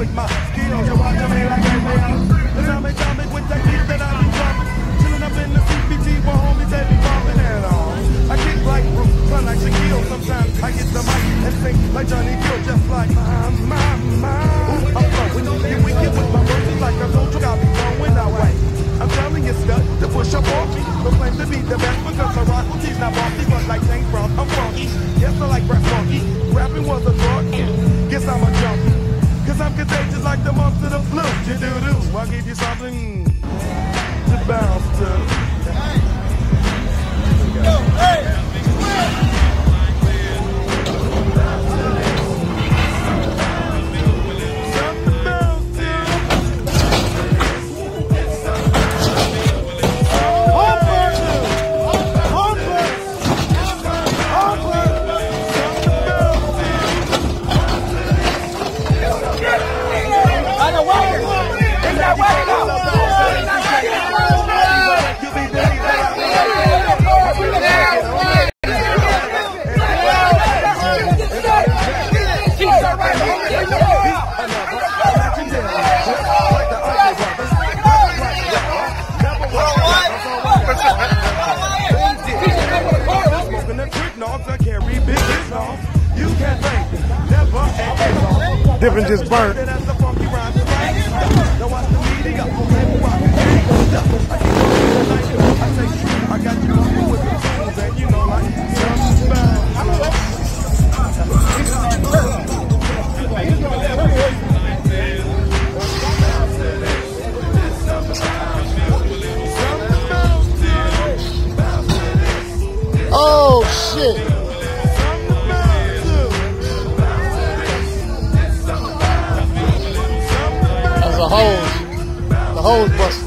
with my skills. You watch me like a man. The Tommy with that beat that I be dropping. Chilling up in the CPT where homies they be bumping and all. I kick like Bruce, run like Shaquille. Sometimes I get the mic and sing like Johnny Gill, just like my. Ooh, I'm flowing. You wicked with my verses like a soldier. I'll be going that way. I'm telling you stuff to push up off me. Don't claim to be the best because LaRockco team's not bossy, but like James Brown, I'm funky. Yes, I like rap funky. Rapping was a drug. Guess I'm a junkie. Cause I'm contagious like the mumps of the flu. You-do-do. I'll give you something to bounce to. Hey! Different just burnt. Oh shit. The hose busted.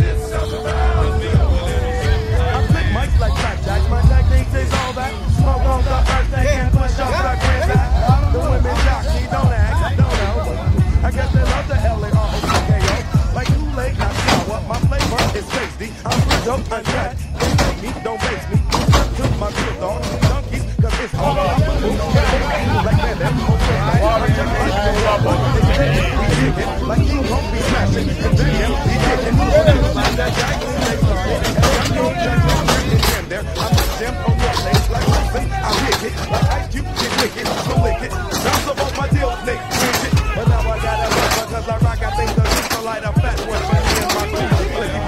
I flick mics like blackjack. My technique is all that. Smoke on the earth, they can't push off like that. The women jock me, don't act, don't know. I guess they love the LAROCKO. Like Kool-Aid, not sour. My flavor is tasty. I'm good, don't uncut. Don't make me, don't base me. To my good dog, donkeys, cause it's all about the move. Like that, like you won't be smashing, and then he kicking. Like that jack, they started, and I'm there. I put them on your legs like something. I hit it, like I you get wicked, so lick it. Bounce up on my deal, Nick, push it. But now I gotta run, because I rock, I think the roots are like a fat one. But me and my crew, like you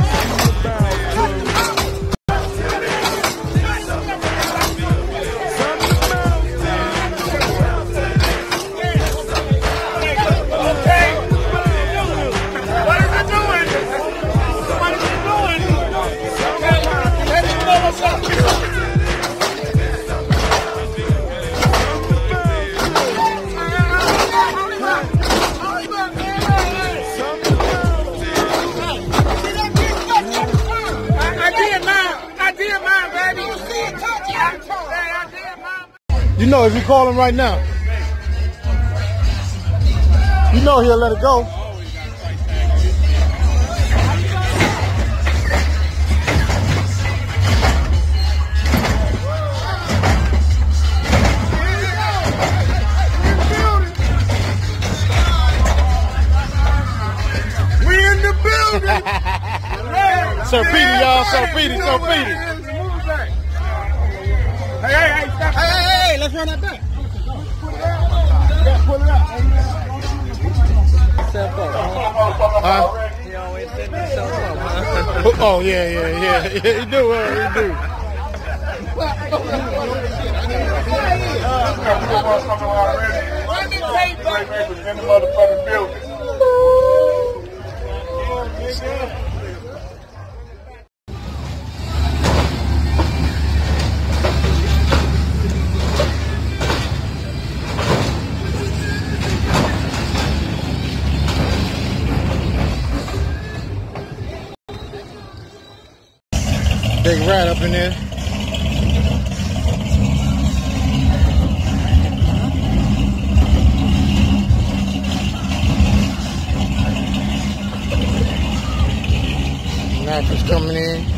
You know, if you call him right now, you know he'll let it go. We in the building. Sir Petey, y'all. Sir Petey, Sir Petey. Hey, stop. Hey, let's run that back. Pull it up. He always send himself up. Oh, yeah. He do, he do. Run the tape back. In the motherfucking building. Big rat up in there. Mattress coming in.